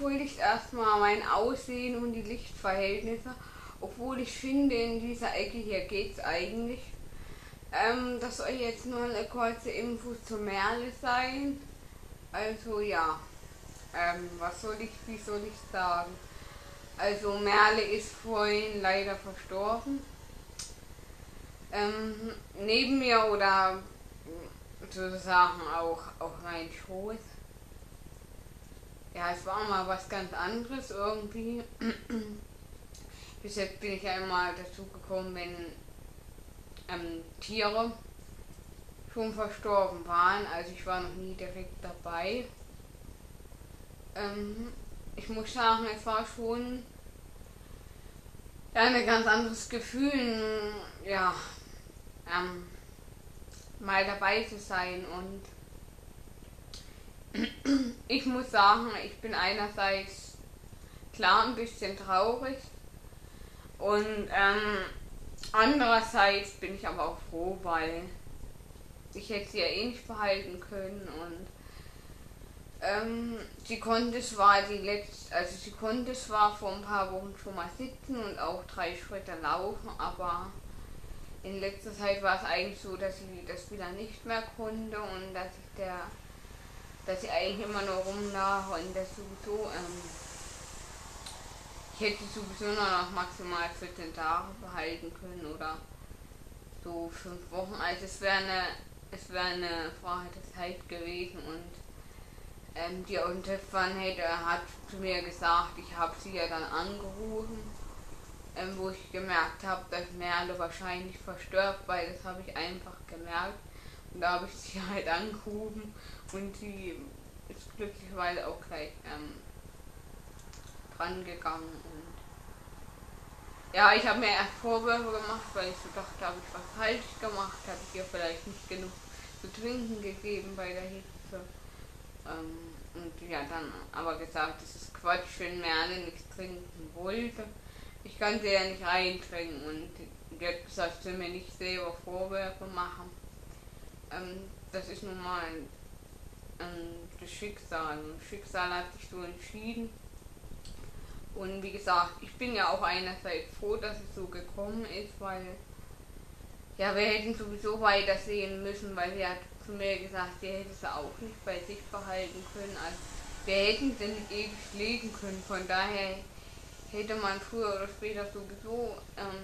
entschuldigt erstmal mein Aussehen und die Lichtverhältnisse, obwohl ich finde, in dieser Ecke hier geht's eigentlich. Das soll jetzt nur eine kurze Info zu Merle sein. Also ja, wie soll ich sagen? Also Merle ist vorhin leider verstorben. Neben mir oder sozusagen auch auf meinen Schoß. Ja, es war mal was ganz anderes irgendwie. Bis jetzt bin ich ja immer dazu gekommen, wenn Tiere schon verstorben waren. Also ich war noch nie direkt dabei. Ich muss sagen, es war schon ein ganz anderes Gefühl, ja, mal dabei zu sein. Und ich muss sagen, ich bin einerseits klar ein bisschen traurig und andererseits bin ich aber auch froh, weil ich hätte sie ja eh nicht behalten können. Und sie konnte zwar vor ein paar Wochen schon mal sitzen und auch 3 Schritte laufen, aber in letzter Zeit war es eigentlich so, dass sie das wieder nicht mehr konnte und dass sie eigentlich immer nur rumlag und das sowieso, ich hätte sowieso nur noch maximal 14 Tage behalten können oder so 5 Wochen. Also es wäre eine Frage der Zeit gewesen. Und die Unterfan hat zu mir gesagt, ich habe sie ja dann angerufen, wo ich gemerkt habe, dass Merle wahrscheinlich verstirbt, weil das habe ich einfach gemerkt. Und da habe ich sie halt angerufen und sie ist glücklicherweise auch gleich dran gegangen. Und ja, ich habe mir erst Vorwürfe gemacht, weil ich so dachte, habe ich was falsch gemacht, habe ich ihr vielleicht nicht genug zu trinken gegeben bei der Hitze. Und ja, dann aber gesagt, das ist Quatsch, wenn Merle nichts trinken wollte. Ich kann sie ja nicht reintrinken und die hat gesagt, sie will mir nicht selber Vorwürfe machen. Das ist nun mal das Schicksal. Und das Schicksal hat sich so entschieden. Und wie gesagt, ich bin ja auch einerseits froh, dass es so gekommen ist, weil ja, wir hätten sowieso weitersehen müssen, weil sie hat zu mir gesagt, sie hätte sie auch nicht bei sich behalten können. Also wir hätten sie nicht ewig legen können. Von daher hätte man früher oder später sowieso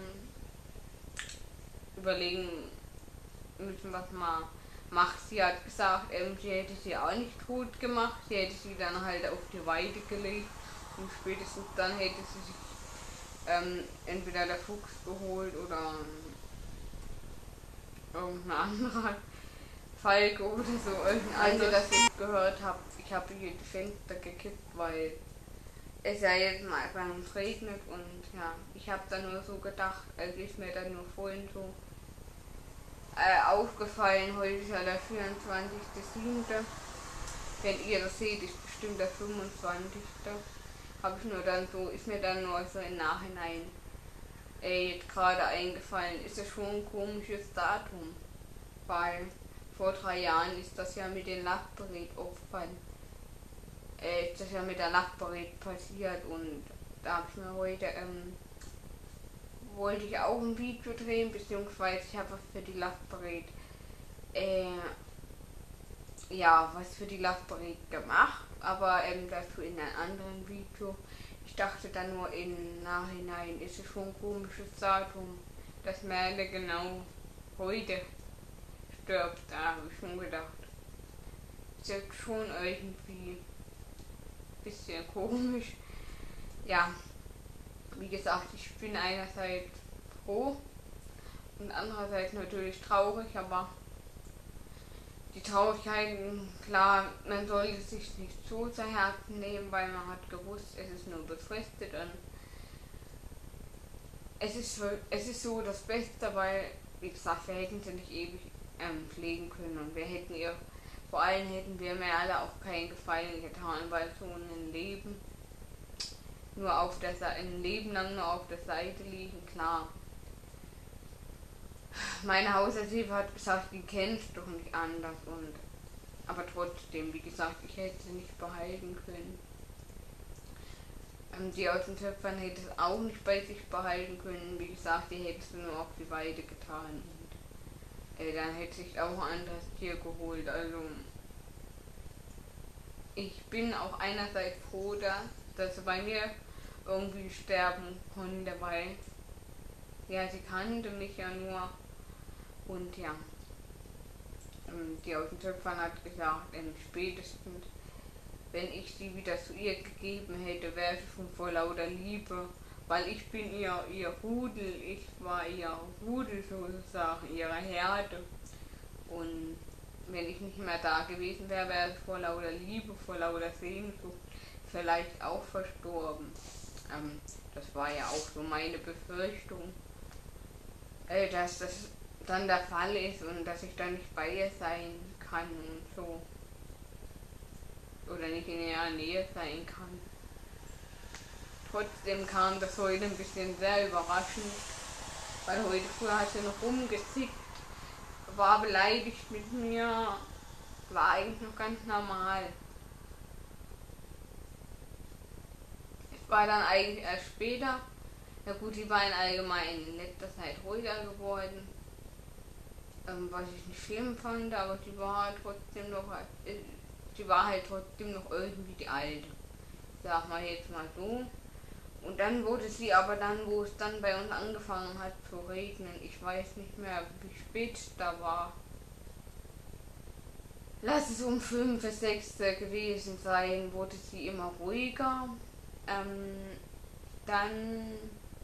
überlegen müssen, was man macht. Sie hat gesagt, sie hätte sie auch nicht tot gemacht, sie hätte sie dann halt auf die Weide gelegt und spätestens dann hätte sie sich entweder der Fuchs geholt oder irgendeine andere Falke oder so. Als ihr das jetzt gehört habt, ich habe hier die Fenster gekippt, weil es ja jetzt mal beim regnet und ja, ich habe dann nur so gedacht, also ist mir dann nur vorhin so aufgefallen, heute ist ja der 24.07. Wenn ihr das seht, ist bestimmt der 25. Habe ich nur dann so, ist mir dann nur so im Nachhinein jetzt gerade eingefallen, ist es schon ein komisches Datum, weil vor 3 Jahren ist das ja mit den Lachberedopfern, ist das ja mit der Lachbered passiert und da habe ich mir heute, wollte ich auch ein Video drehen, beziehungsweise ich habe was für die Lachbered, was für die Lachbered gemacht, aber dazu in einem anderen Video. Ich dachte dann nur im Nachhinein, ist es schon ein komisches Datum, dass Merle genau heute stirbt. Da habe ich schon gedacht, ist jetzt schon irgendwie ein bisschen komisch. Ja, wie gesagt, ich bin einerseits froh und andererseits natürlich traurig, aber die Traurigkeit, klar, man sollte sich nicht so zu Herzen nehmen, weil man hat gewusst, es ist nur befristet und es ist so das Beste, weil, wie gesagt, wir hätten sie nicht ewig pflegen können und vor allem hätten wir Merle auch keinen Gefallen getan, weil so ein Leben ein Leben lang nur auf der Seite liegen, klar. Meine Hauserziehung hat gesagt, die kennst doch nicht anders aber trotzdem, wie gesagt, ich hätte sie nicht behalten können. Die aus den Töpfern hätte es auch nicht bei sich behalten können. Wie gesagt, die hättest du nur auf die Weide getan. Und dann hätte sich auch ein anderes Tier geholt. Also ich bin auch einerseits froh, dass sie bei mir irgendwie sterben konnte, weil ja, sie kannte mich ja nur. Und ja, die aus den Töpfern hat gesagt, spätestens wenn ich sie wieder zu ihr gegeben hätte, wäre sie schon vor lauter Liebe, weil ich bin ihr Rudel, ich war ihr Rudel sozusagen, ihre Herde. Und wenn ich nicht mehr da gewesen wäre, wäre sie vor lauter Liebe, vor lauter Sehnsucht vielleicht auch verstorben. Das war ja auch so meine Befürchtung, dass das dann der Fall ist und dass ich dann nicht bei ihr sein kann und so. Oder nicht in ihrer Nähe sein kann. Trotzdem kam das heute ein bisschen sehr überraschend, weil heute früh hat sie noch rumgezickt, war beleidigt mit mir, war eigentlich noch ganz normal. Es war dann eigentlich erst später, na gut, sie war in allgemein in letzter Zeit ruhiger geworden, was ich nicht schlimm fand, aber sie war halt trotzdem noch, sie war halt trotzdem noch irgendwie die Alte. Sag mal jetzt mal so. Und dann wurde sie aber dann, wo es dann bei uns angefangen hat zu regnen, ich weiß nicht mehr, wie spät es da war. Lass es um 5, 6 gewesen sein, wurde sie immer ruhiger. Dann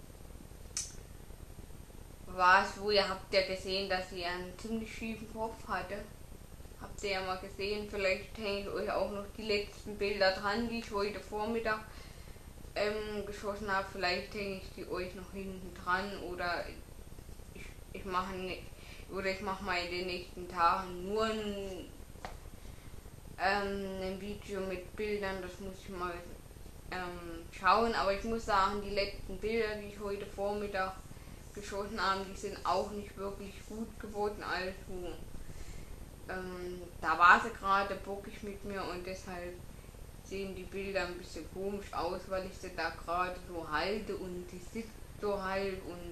war es, wo ihr habt ja gesehen, dass sie einen ziemlich schiefen Kopf hatte. Habt ihr ja mal gesehen, vielleicht hängt euch auch noch die letzten Bilder dran, die ich heute Vormittag geschossen habe. Vielleicht hänge ich die euch noch hinten dran oder ich mache mal in den nächsten Tagen nur ein Video mit Bildern, das muss ich mal schauen, aber ich muss sagen, die letzten Bilder, die ich heute Vormittag geschossen habe, die sind auch nicht wirklich gut geworden, also da war sie gerade bockig mit mir und deshalb sehen die Bilder ein bisschen komisch aus, weil ich sie da gerade so halte und die sitzt so halb und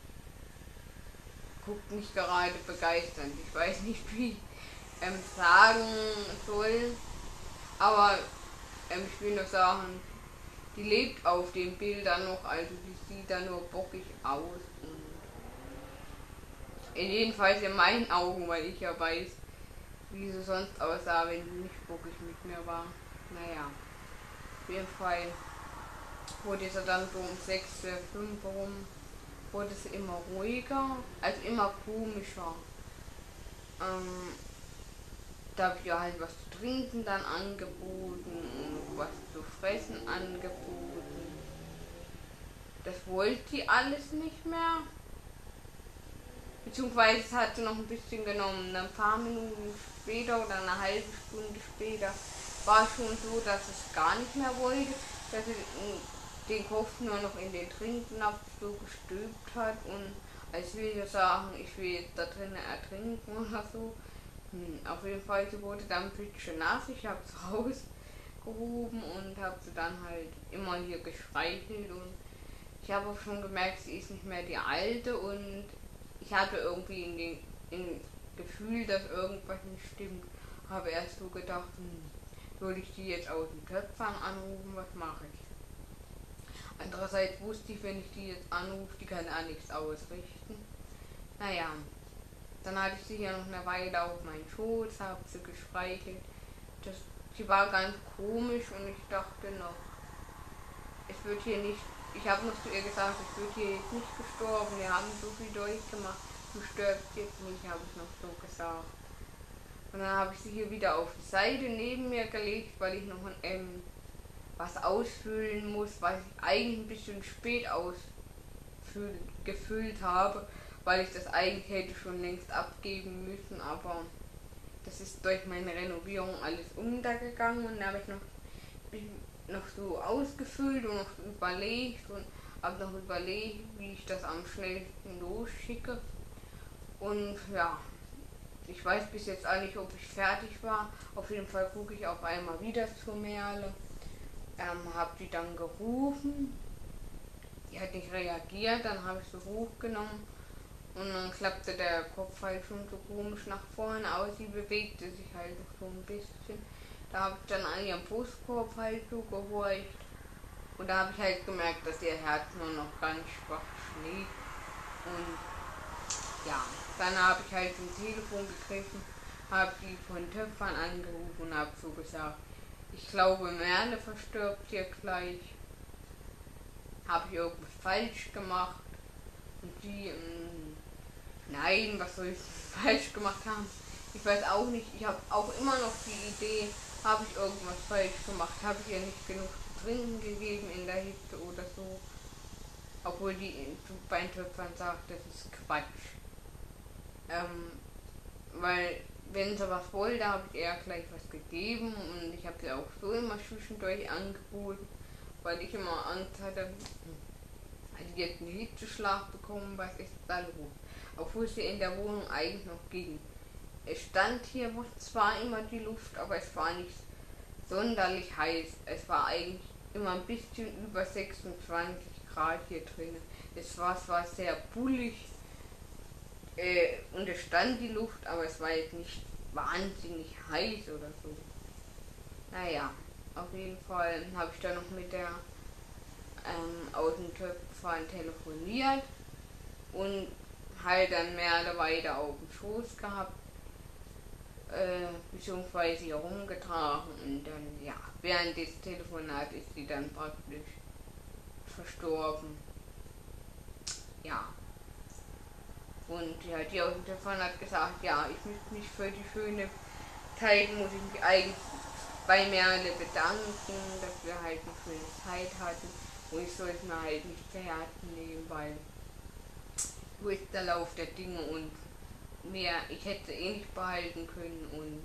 guckt nicht gerade begeisternd. Ich weiß nicht, wie ich sagen soll, aber ich will nur sagen, die lebt auf den Bildern noch, also die sieht da nur bockig aus. Und jedenfalls in meinen Augen, weil ich ja weiß, wie sie sonst aussah, wenn sie nicht bockig mit mir war. Naja, auf jeden Fall wurde sie dann so um 6, 5 rum, wurde sie immer ruhiger, also immer komischer. Da habe ich ihr halt was zu trinken dann angeboten und was zu fressen angeboten. Das wollte sie alles nicht mehr. Beziehungsweise es hat sie noch ein bisschen genommen. Ein paar Minuten später oder eine halbe Stunde später war es schon so, dass es gar nicht mehr wollte, dass sie den Kopf nur noch in den Trinknapf so gestülpt hat und als will ich sagen, ich will jetzt da drinnen ertrinken oder so. Auf jeden Fall, sie wurde dann ein bisschen nass, ich habe es rausgehoben und habe sie dann halt immer hier gestreichelt und ich habe auch schon gemerkt, sie ist nicht mehr die Alte und ich hatte irgendwie in Gefühl, dass irgendwas nicht stimmt. Habe erst so gedacht, soll ich die jetzt aus den Töpfern anrufen, was mache ich? Andererseits wusste ich, wenn ich die jetzt anrufe, die kann auch nichts ausrichten. Naja, dann hatte ich sie hier noch eine Weile auf meinen Schoß, habe sie gestreichelt. Sie war ganz komisch und ich dachte noch, es wird hier nicht, ich habe noch zu ihr gesagt, es wird hier jetzt nicht gestorben, wir haben so viel durchgemacht, du stirbst jetzt nicht, habe ich noch so gesagt. Und dann habe ich sie hier wieder auf die Seite neben mir gelegt, weil ich noch was ausfüllen muss, was ich eigentlich ein bisschen spät gefüllt habe, weil ich das eigentlich hätte schon längst abgeben müssen, aber das ist durch meine Renovierung alles untergegangen und da habe ich noch so ausgefüllt und noch überlegt und habe noch überlegt, wie ich das am schnellsten losschicke. Und ja, ich weiß bis jetzt auch nicht, ob ich fertig war. Auf jeden Fall gucke ich auf einmal wieder zur Merle. Habe die dann gerufen, die hat nicht reagiert, dann habe ich sie hochgenommen und dann klappte der Kopf halt schon so komisch nach vorne aus, sie bewegte sich halt so ein bisschen. Da habe ich dann an ihrem Brustkorb halt so gehorcht und da habe ich halt gemerkt, dass ihr Herz nur noch ganz schwach schlägt. Und ja, dann habe ich halt zum Telefon gegriffen, habe die von Töpfern angerufen und habe so gesagt, ich glaube Merle verstirbt hier gleich, habe ich irgendwas falsch gemacht und die, nein, was soll ich falsch gemacht haben? Ich weiß auch nicht, ich habe auch immer noch die Idee, habe ich irgendwas falsch gemacht, habe ich ihr nicht genug zu trinken gegeben in der Hitze oder so, obwohl die bei den Töpfern sagt, das ist Quatsch. Weil wenn sie was wollte, habe ich ihr gleich was gegeben und ich habe sie auch so immer zwischendurch angeboten, weil ich immer Angst hatte, die jetzt einen Hitzeschlag bekommen, was ist da los? Obwohl sie in der Wohnung eigentlich noch ging. Es stand hier zwar immer die Luft, aber es war nicht sonderlich heiß. Es war eigentlich immer ein bisschen über 26 Grad hier drinnen. Es war zwar sehr bullig und es stand die Luft, aber es war jetzt nicht wahnsinnig heiß oder so. Naja, auf jeden Fall habe ich dann noch mit der Außentöpferin telefoniert und halt dann Merle weiter auf dem Schoß gehabt, beziehungsweise hier rumgetragen und dann, ja, während des Telefonats ist sie dann praktisch verstorben. Ja. Und ja, die Außentöpferin hat gesagt, ja, ich möchte mich für die schöne Zeit, muss ich mich eigentlich bei Merle bedanken, dass wir halt eine schöne Zeit hatten. Und ich sollte mir halt nicht zu Herzen nehmen, weil wo ist der Lauf der Dinge und mehr, ich hätte eh nicht behalten können und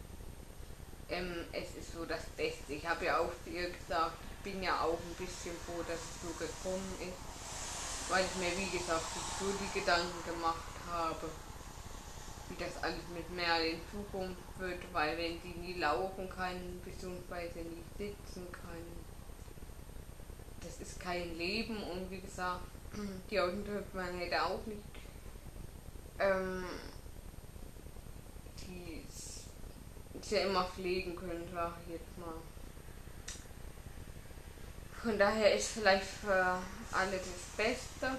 es ist so das Beste. Ich habe ja auch zu ihr gesagt, ich bin ja auch ein bisschen froh, dass es so gekommen ist, weil ich mir wie gesagt so die Gedanken gemacht habe, wie das alles mit Merle in Zukunft wird, weil wenn sie nie laufen kann, beziehungsweise nie sitzen kann, das ist kein Leben und wie gesagt, die Außentöpferin hätte auch nicht die sie immer pflegen können, sag ich jetzt mal. Von daher ist vielleicht für alle das Beste.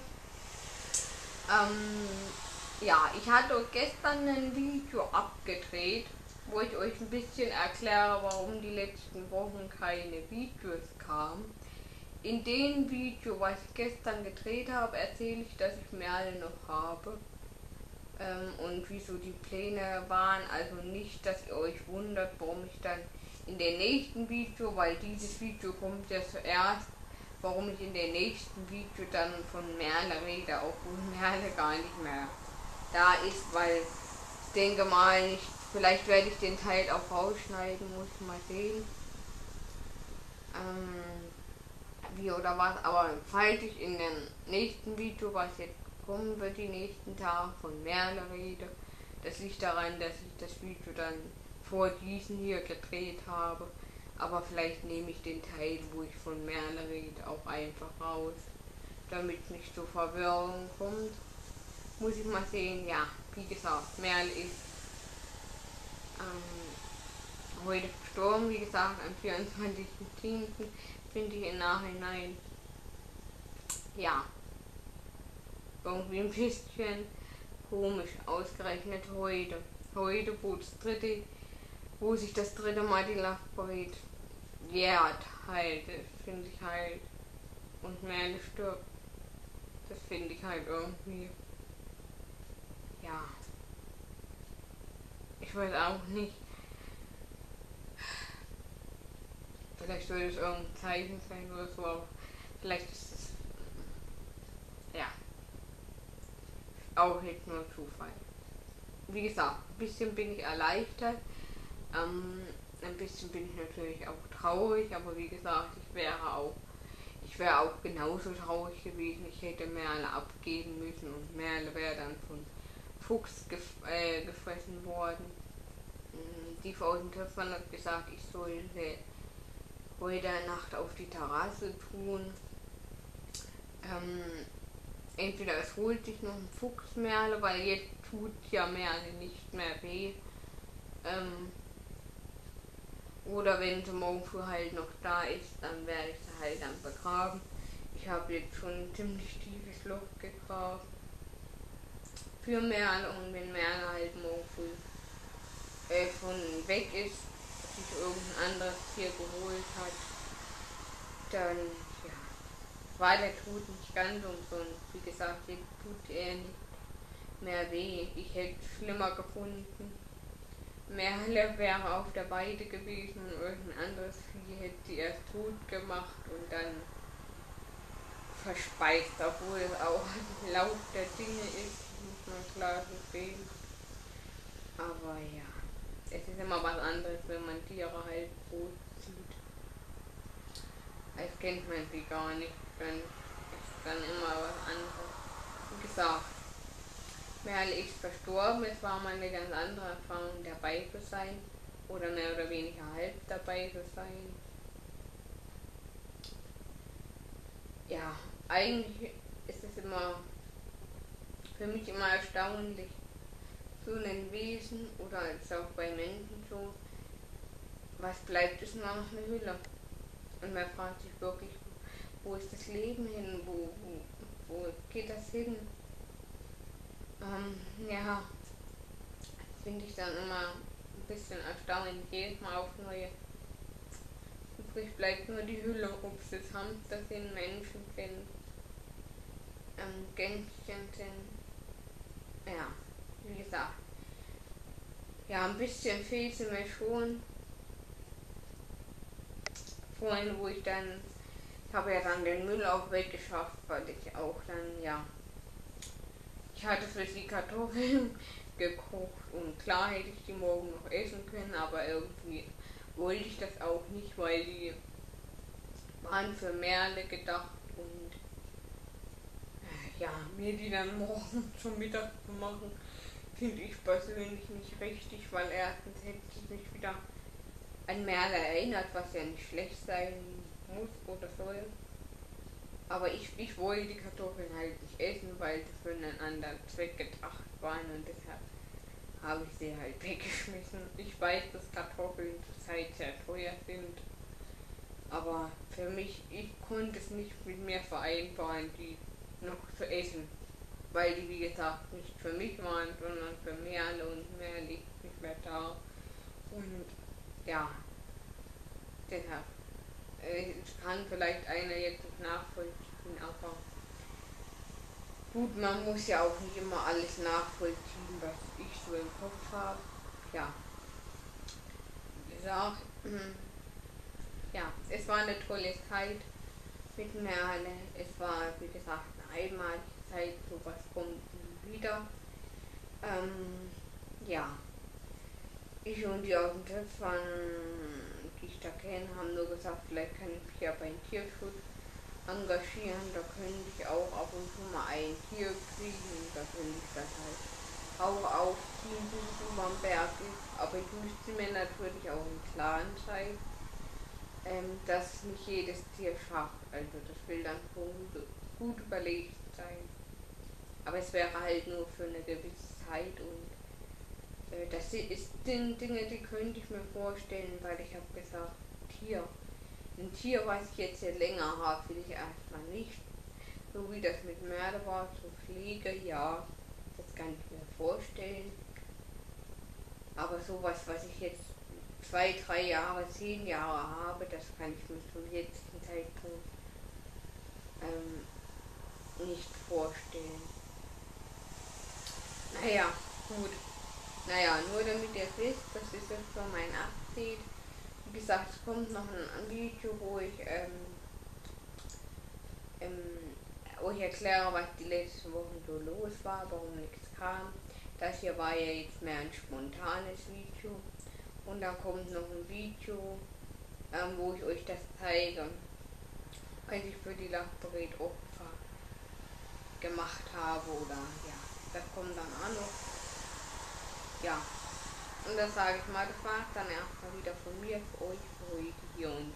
Ja, ich hatte gestern ein Video abgedreht, wo ich euch ein bisschen erkläre, warum die letzten Wochen keine Videos kamen. In dem Video, was ich gestern gedreht habe, erzähle ich, dass ich Merle noch habe und wieso die Pläne waren. Also nicht, dass ihr euch wundert, warum ich dann in der nächsten Video, weil dieses Video kommt ja zuerst, warum ich in der nächsten Video dann von Merle rede, obwohl Merle gar nicht mehr da ist, weil ich denke mal nicht, vielleicht werde ich den Teil auch rausschneiden, muss ich mal sehen. Wie oder was, aber falls ich in dem nächsten Video, was jetzt kommen wird, die nächsten Tage von Merle rede, das liegt daran, dass ich das Video dann vor diesem hier gedreht habe, aber vielleicht nehme ich den Teil, wo ich von Merle rede, auch einfach raus, damit nicht so Verwirrung kommt. Muss ich mal sehen, ja, wie gesagt, Merle ist heute verstorben, wie gesagt, am 24.10. finde ich im Nachhinein, ja, irgendwie ein bisschen komisch, ausgerechnet heute. Heute, wo sich das dritte Mal die Love Parade jährt, halt, das finde ich halt, und Merle stirbt, das finde ich halt irgendwie, ja, ich weiß auch nicht, vielleicht soll es irgendein Zeichen sein oder so, aber vielleicht ist es, ja, auch jetzt nur Zufall. Wie gesagt, ein bisschen bin ich erleichtert, ein bisschen bin ich natürlich auch traurig, aber wie gesagt, ich wäre auch genauso traurig gewesen. Ich hätte Merle abgeben müssen und Merle wäre dann von Fuchs gefressen worden. Die Frau Töpfern hat gesagt, ich sollte heute Nacht auf die Terrasse tun. Entweder es holt sich noch ein Fuchsmerle, weil jetzt tut ja Merle nicht mehr weh. Oder wenn sie morgen früh halt noch da ist, dann werde ich sie halt dann begraben. Ich habe jetzt schon ein ziemlich tiefes Loch gegraben für Merle, und wenn Merle halt morgen früh schon weg ist, sich irgendein anderes Tier geholt hat, dann ja, war der Tod nicht ganz umsonst. Wie gesagt, jetzt tut er nicht mehr weh. Ich hätte es schlimmer gefunden. Merle wäre auf der Weide gewesen und irgendein anderes Vieh hätte sie erst tot gemacht und dann verspeist, obwohl es auch Lauf der Dinge ist, muss man klar so sehen. Aber ja, es ist immer was anderes, wenn man Tiere halt tot sieht. Als kennt man sie gar nicht, dann ist dann immer was anderes. Wie gesagt, Merle ist verstorben, es war mal eine ganz andere Erfahrung, dabei zu sein. Oder mehr oder weniger halb dabei zu sein. Ja, eigentlich ist es immer für mich immer erstaunlich, so ein Wesen oder ist auch bei Menschen so, was bleibt, ist nur noch eine Hülle. Und man fragt sich wirklich, wo ist das Leben hin, wo geht das hin? Ja, finde ich dann immer ein bisschen erstaunlich, jedes Mal auf neue. Übrig bleibt nur die Hülle, ob es jetzt Hamster sind, Menschen sind, Gänschen sind. Ja, wie gesagt. Ja, ein bisschen fehlt sie mir schon. Vorhin, wo ich dann, ich habe ja dann den Müll auch weggeschafft, weil ich auch dann, ja, ich hatte für sie Kartoffeln gekocht und klar hätte ich die morgen noch essen können, aber irgendwie wollte ich das auch nicht, weil die waren für Merle gedacht und ja, mir die dann morgen zum Mittag zu machen, finde ich persönlich nicht richtig, weil erstens hätte es mich wieder an Merle erinnert, was ja nicht schlecht sein muss oder soll. Aber ich wollte die Kartoffeln halt nicht essen, weil sie für einen anderen Zweck gedacht waren und deshalb habe ich sie halt weggeschmissen. Ich weiß, dass Kartoffeln zurzeit sehr teuer sind, aber für mich, ich konnte es nicht mit mir vereinbaren, die noch zu essen, weil die wie gesagt nicht für mich waren, sondern für Merle und Merle liegt nicht mehr da. Und ja, deshalb, es kann vielleicht einer jetzt nicht nachvollziehen, aber gut, man muss ja auch nicht immer alles nachvollziehen, was ich so im Kopf habe. Ja, wie gesagt, ja, es war eine tolle Zeit mit Merle. Es war, wie gesagt, eine einmalige Zeit, sowas kommt nie wieder. Ja, ich und die aus dem Töpfern, die ich da kenne, haben nur gesagt, vielleicht kann ich mich ja beim Tierschutz engagieren. Da könnte ich auch ab und zu mal ein Tier kriegen. Da könnte ich das halt auch aufziehen, bis es über den Berg ist. Aber ich müsste mir natürlich auch im Klaren sein, dass nicht jedes Tier schafft. Also das will dann schon gut überlegt sein. Aber es wäre halt nur für eine gewisse Zeit und das ist Dinge, die könnte ich mir vorstellen, weil ich habe gesagt, Tier. Ein Tier, was ich jetzt hier länger habe, will ich erstmal nicht. So wie das mit Merle war, zur Pflege, ja, das kann ich mir vorstellen. Aber sowas, was ich jetzt 2, 3 Jahre, 10 Jahre habe, das kann ich mir zum jetzigen Zeitpunkt nicht vorstellen. Naja, gut. Naja, nur damit ihr es wisst, das ist jetzt so mein Update. Wie gesagt, es kommt noch ein Video, wo ich euch erkläre, was die letzten Wochen so los war, warum nichts kam. Das hier war ja jetzt mehr ein spontanes Video. Und dann kommt noch ein Video, wo ich euch das zeige, was ich für die Lachbered-Opfer gemacht habe. Oder ja, das kommt dann auch noch. Ja, und das sage ich mal, das war es dann erstmal wieder von mir für euch für heute hier und